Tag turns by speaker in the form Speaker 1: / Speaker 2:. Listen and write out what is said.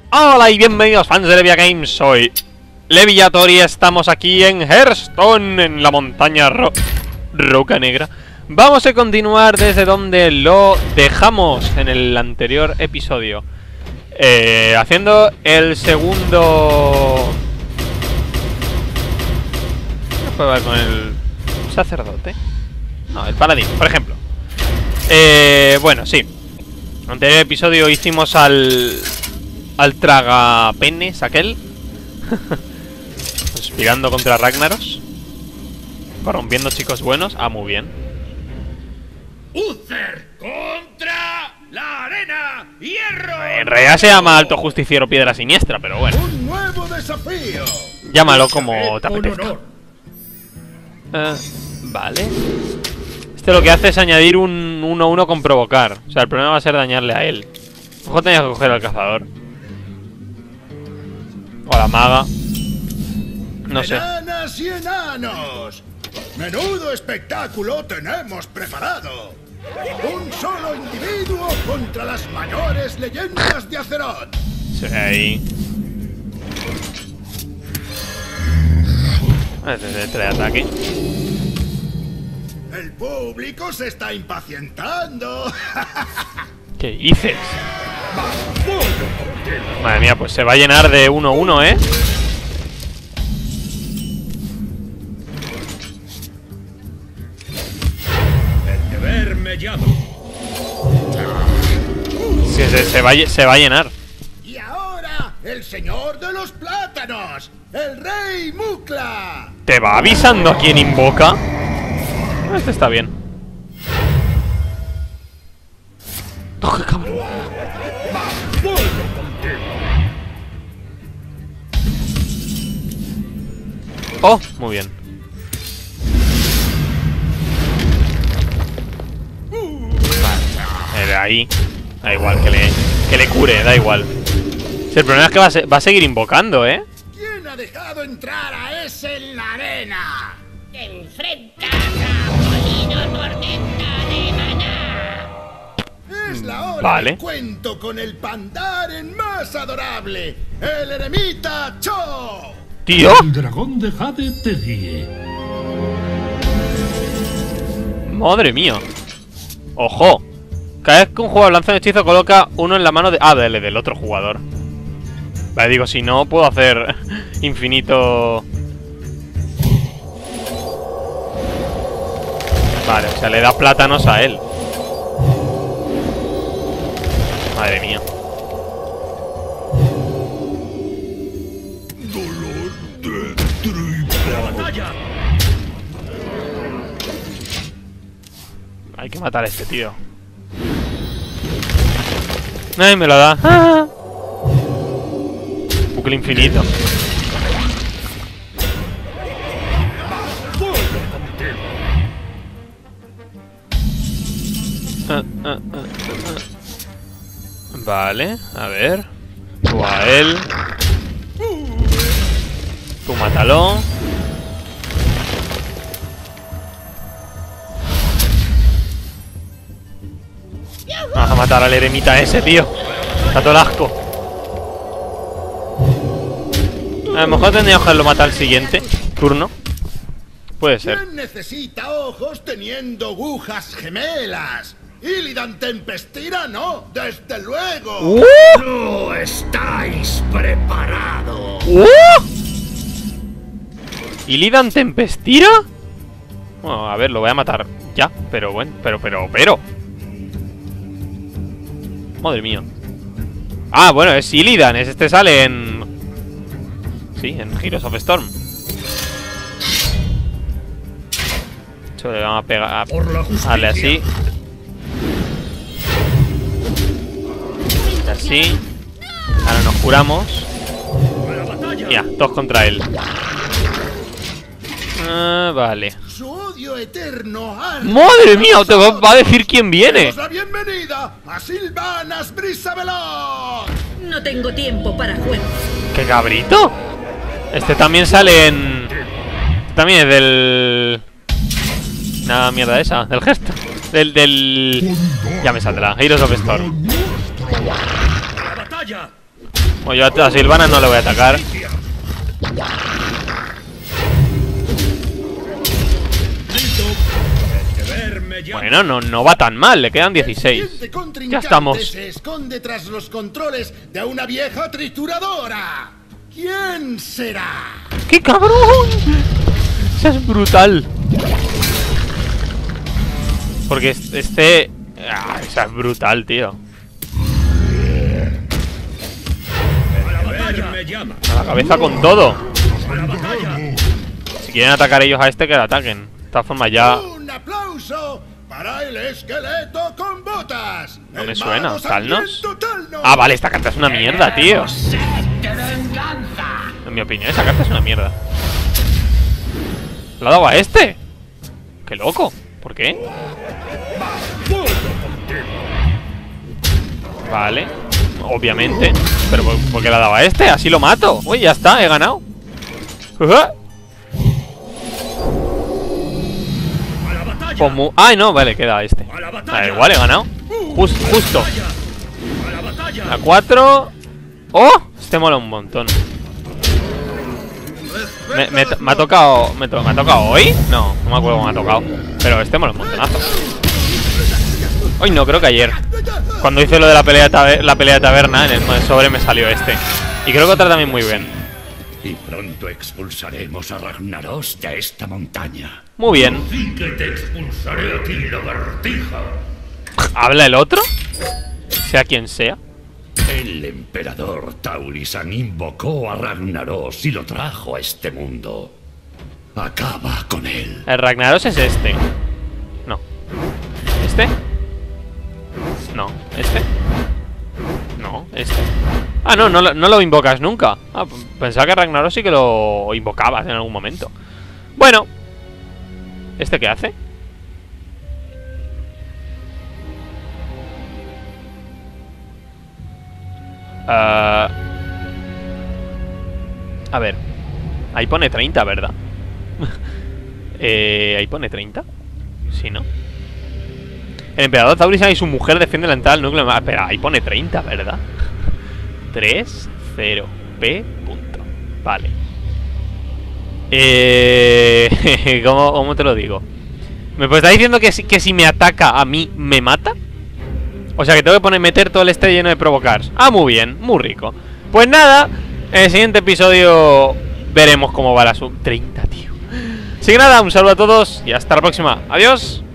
Speaker 1: Hola y bienvenidos fans de Levia Games, soy Leviator y estamos aquí en Hearthstone, en la montaña Roca Negra. Vamos a continuar desde donde lo dejamos en el anterior episodio, haciendo el segundo... ¿Qué puedo ver con el sacerdote? No, el paladín, por ejemplo. Bueno, sí. En el anterior episodio hicimos al tragapenes aquel. Conspirando contra Ragnaros, corrompiendo chicos buenos. Ah, muy bien.
Speaker 2: Uther contra la arena hierro.
Speaker 1: En realidad se llama Alto Justiciero Piedra Siniestra, pero bueno.
Speaker 2: Un nuevo desafío.
Speaker 1: Llámalo como te apetezca. Vale. Este lo que hace es añadir un 1-1 con provocar. O sea, el problema va a ser dañarle a él. Ojo, tenía que coger al cazador o a la maga. No sé.
Speaker 2: Enanas y enanos, menudo espectáculo tenemos preparado. Un solo individuo contra las mayores leyendas de Azeroth.
Speaker 1: Sí, ahí. Este es el ataque.
Speaker 2: El público se está impacientando.
Speaker 1: ¿Qué dices? Madre mía, pues se va a llenar de 1-1, ¿eh?
Speaker 2: El deber me llama.
Speaker 1: Sí, se va a llenar.
Speaker 2: Y ahora, el señor de los plátanos, el rey Mukla.
Speaker 1: ¿Te va avisando a quién invoca? Este está bien. ¡Oh, qué cabrón! ¡Oh! Muy bien. Vale. De ahí. Da igual que le cure, da igual. Si el problema es que va a seguir invocando, ¿eh?
Speaker 2: ¿Quién ha dejado entrar a ese en la arena?
Speaker 3: Te enfrentas a Molino Tormenta de Maná.
Speaker 2: Es la hora
Speaker 1: Vale.
Speaker 2: del cuento con el pandaren más adorable, el eremita Cho.
Speaker 1: ¡Tío!
Speaker 4: El dragón de Jade te guíe.
Speaker 1: ¡Madre mía! ¡Ojo! Cada vez que un jugador lanza un hechizo coloca uno en la mano del otro jugador. Vale, digo, si no puedo hacer infinito... Vale, o sea, le da plátanos a él. Madre mía. Hay que matar a este tío. Ay, me lo da. ¡Ah! Bucle infinito. Vale, a ver. Tú a él. Tú mátalo. Vamos a matar al eremita ese, tío. Está todo el asco. A lo mejor tendríamos que haberlo matado al siguiente turno. Puede ser.
Speaker 2: ¿Quién necesita ojos teniendo agujas gemelas? Illidan Tempestira no, desde luego. No estáis preparados.
Speaker 1: ¿Illidan Tempestira? Bueno, a ver, lo voy a matar ya. Pero bueno, pero. Madre mía. Ah, bueno, es Illidan. Este sale en... Sí, en Heroes of Storm. Esto le vamos a pegar... Darle así. Así. Ahora nos curamos. Ya, todos contra él. Vale.
Speaker 2: Su odio eterno arde.
Speaker 1: ¡Madre mía! Te va a decir quién viene.
Speaker 2: Demos la bienvenida a Sylvanas Brisabelón.
Speaker 3: No tengo tiempo para juegos.
Speaker 1: ¡Qué cabrito! Este también sale en... También es del... Nada, mierda esa. Del gesto. Del... Ya me saldrá. Heroes of Storm.
Speaker 2: ¡La batalla!
Speaker 1: Bueno, yo a Silvana no le voy a atacar. Bueno, no va tan mal, le quedan 16. Ya estamos.
Speaker 2: Se esconde tras los controles de una vieja trituradora. ¿Quién será?
Speaker 1: ¡Qué cabrón! Esa es brutal. Porque esa es brutal, tío. A la cabeza con todo. Si quieren atacar ellos a este, que le ataquen. De todas formas, ya...
Speaker 2: ¡Un aplauso para el esqueleto con botas!
Speaker 1: No me suena. ¿Talnos? Ah, vale, esta carta es una mierda, tío. En mi opinión, esa carta es una mierda. ¿La ha dado a este? ¡Qué loco! ¿Por qué? Vale. Obviamente. Pero ¿por qué la ha dado a este? Así lo mato. Uy, ya está, he ganado. Pues ay, no, vale, queda este. Da igual, he ganado. Justo. A 4. ¡Oh! Este mola un montón. ¿Me ha tocado hoy? No me acuerdo cómo me ha tocado. Pero este mola un montonazo. Hoy no, creo que ayer. Cuando hice lo de la pelea de taberna, en el sobre me salió este. Y creo que otra también muy bien.
Speaker 4: Y pronto expulsaremos a Ragnaros de esta montaña.
Speaker 1: Muy bien.
Speaker 4: Así que te expulsaré a ti, lagartija.
Speaker 1: ¿Habla el otro? Sea quien sea.
Speaker 4: El emperador Taurisan invocó a Ragnaros y lo trajo a este mundo. Acaba con él.
Speaker 1: El Ragnaros es este. No. ¿Este? No. ¿Este? No, este. Ah, no lo invocas nunca. Ah, pensaba que Ragnaros sí que lo invocabas en algún momento. Bueno. ¿Este qué hace? A ver. Ahí pone 30, ¿verdad? Ahí pone 30. Sí, ¿no? El emperador Taurisan y su mujer defienden la entrada al núcleo. Espera, ahí pone 30, ¿verdad? 3, 0, P, punto. Vale. ¿Cómo te lo digo? ¿Me está diciendo que si me ataca a mí, me mata? O sea que tengo que meter todo el este lleno de provocar. Ah, muy bien, muy rico. Pues nada, en el siguiente episodio veremos cómo va la sub 30, tío. Así que nada, un saludo a todos y hasta la próxima. Adiós.